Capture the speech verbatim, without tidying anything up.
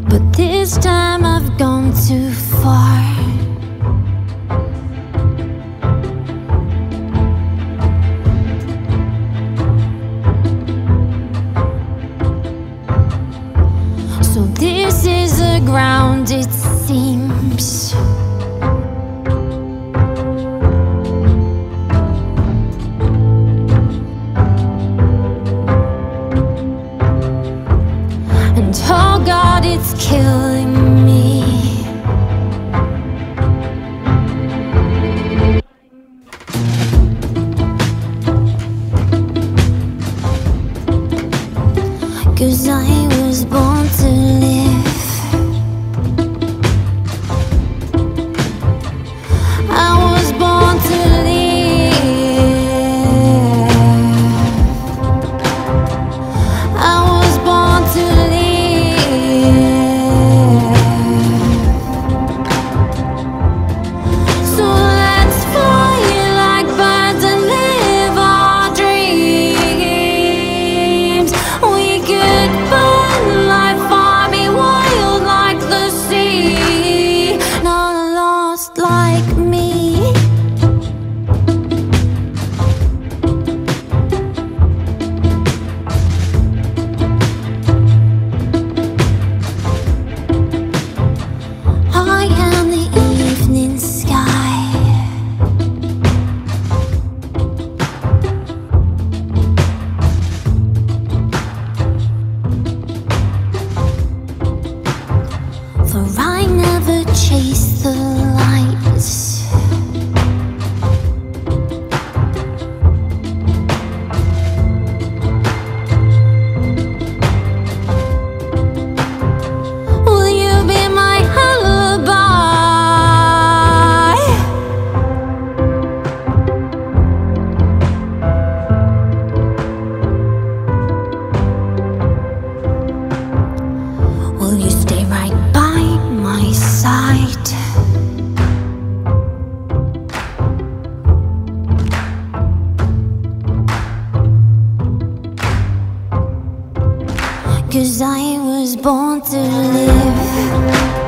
but this time I've gone too far. So this is the ground, it seems. And oh God, it's killing me. Cause I was born to live. I was born to live. I was born to live. So let's fly like birds and live our dreams. We could burn like fire, be wild like the sea, not lost like me. I am the evening sky. For I never chase the lights. Will you be my alibi? Will you stay right by my side? Cause I was born to live.